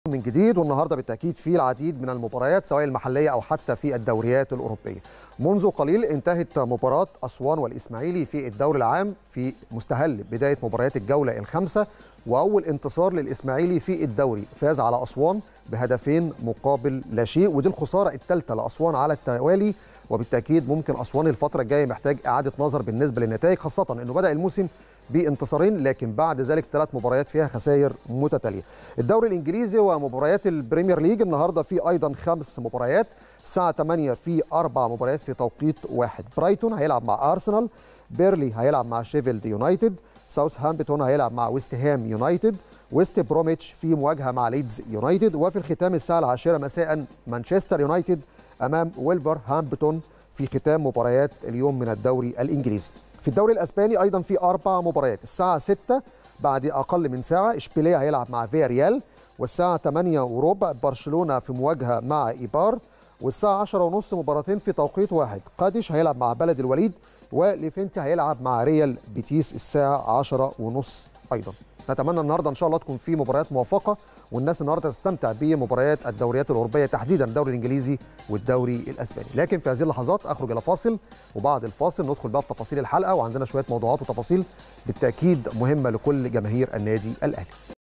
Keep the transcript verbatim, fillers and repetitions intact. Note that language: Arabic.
من جديد، والنهارده بالتاكيد في العديد من المباريات سواء المحليه او حتى في الدوريات الاوروبيه. منذ قليل انتهت مباراه اسوان والاسماعيلي في الدوري العام في مستهل بدايه مباريات الجوله الخامسه، واول انتصار للاسماعيلي في الدوري، فاز على اسوان بهدفين مقابل لا شيء، ودي الخساره الثالثه لاسوان على التوالي. وبالتاكيد ممكن اسوان الفتره الجايه محتاج اعاده نظر بالنسبه للنتائج، خاصه انه بدا الموسم بانتصارين لكن بعد ذلك ثلاث مباريات فيها خسائر متتاليه. الدوري الانجليزي ومباريات البريمير ليج النهارده في ايضا خمس مباريات الساعه ثمانية، في اربع مباريات في توقيت واحد. برايتون هيلعب مع ارسنال، بيرلي هيلعب مع شيفيلد يونايتد، ساوثهامبتون هيلعب مع ويست هام يونايتد، ويست بروميتش في مواجهه مع ليدز يونايتد، وفي الختام الساعه العاشرة مساء مانشستر يونايتد امام ويلفرهامبتون في ختام مباريات اليوم من الدوري الانجليزي. في الدوري الاسباني ايضا في اربع مباريات الساعه ستة بعد اقل من ساعه اشبيليه هيلعب مع فيا ريال، والساعه ثمانية وربع برشلونه في مواجهه مع ايبار، والساعه عشرة ونص مباراتين في توقيت واحد. قادش هيلعب مع بلد الوليد، وليفنتي هيلعب مع ريال بيتيس الساعه عشرة ونص ايضا. نتمنى النهارده ان شاء الله تكون في مباريات موفقه والناس النهارده تستمتع بمباريات الدوريات الاوروبيه، تحديدا الدوري الانجليزي والدوري الاسباني. لكن في هذه اللحظات اخرج الى فاصل، وبعد الفاصل ندخل بقى في تفاصيل الحلقه، وعندنا شويه موضوعات وتفاصيل بالتاكيد مهمه لكل جماهير النادي الاهلي.